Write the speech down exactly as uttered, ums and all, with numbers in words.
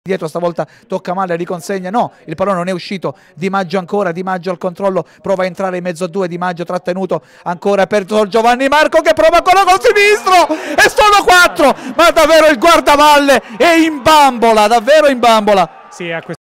Dietro stavolta tocca male, riconsegna, no, il pallone non è uscito. Di Maggio ancora, Di Maggio al controllo, prova a entrare in mezzo a due, Di Maggio trattenuto ancora per Giovanni Marco che prova con la col sinistro e sono quattro, ma davvero il guardavalle è in bambola, davvero in bambola. Sì, a questo